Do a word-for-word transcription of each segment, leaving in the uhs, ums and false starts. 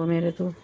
होगा मेरे तो।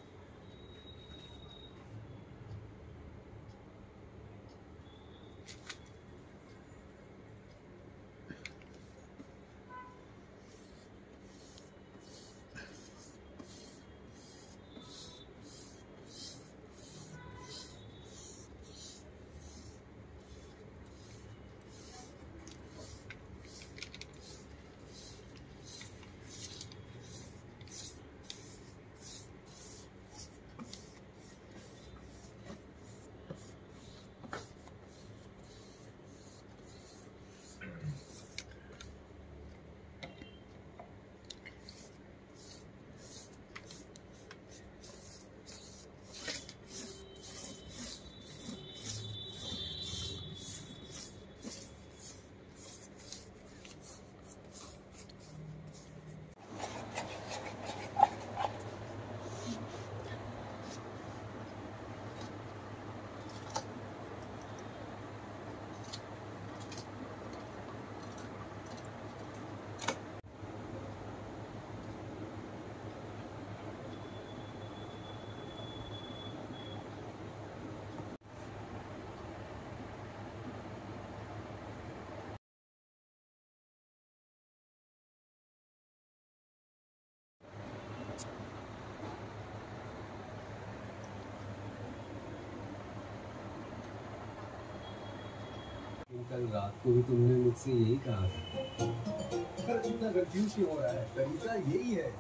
कल रात को भी तुमने मुझसे यही कहा था। पर इतना कंफ्यूज क्यों हो रहा है? तरीका यही है।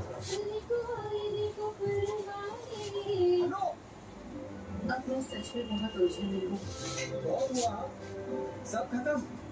हेलो, अब मैं सच में बहुत उलझन में हूँ। बहुत हुआ, सब खत्म।